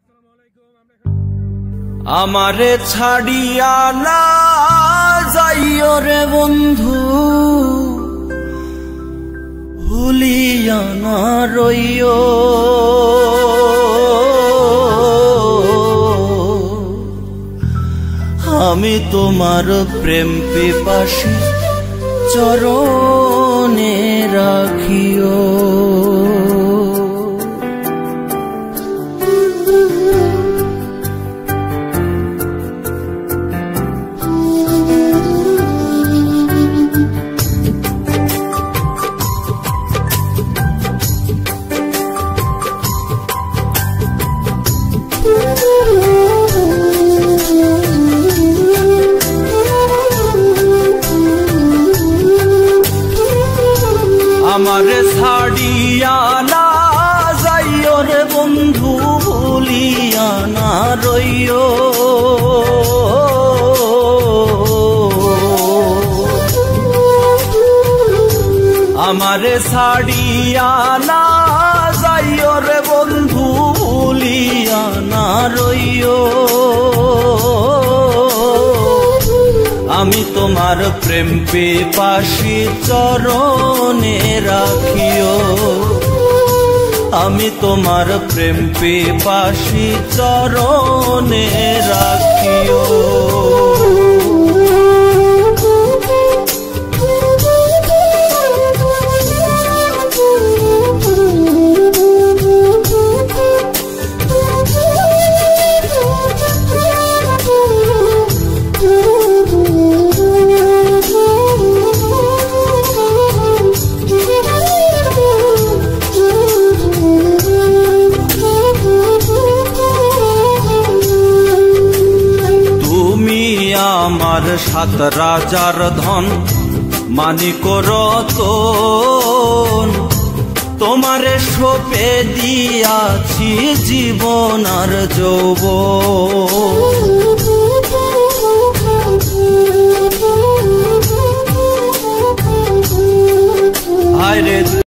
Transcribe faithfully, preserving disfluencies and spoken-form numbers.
আমারে ছাড়িয়া না যাইও রে বন্ধু, ভুলিয়া না রইও। আমি তোমার প্রেম পিপাসী চরণে রাখিও। আমারে ছাড়িয়া না যাইও রে বন্ধু, ভুলিয়া না রইও। আমারে ছাড়িয়া না যাইও রে বন্ধু, ভুলিয়া না রইও। আমি তোমার প্রেম পিপাসী চরণে রাখিও। আমি তোমার প্রেম পিপাসী চরণে রাখিও। আমার সাত রাজার ধন, মানিক রতন, তোমারে সঁপে দিয়াছি জীবন আর যৌবন।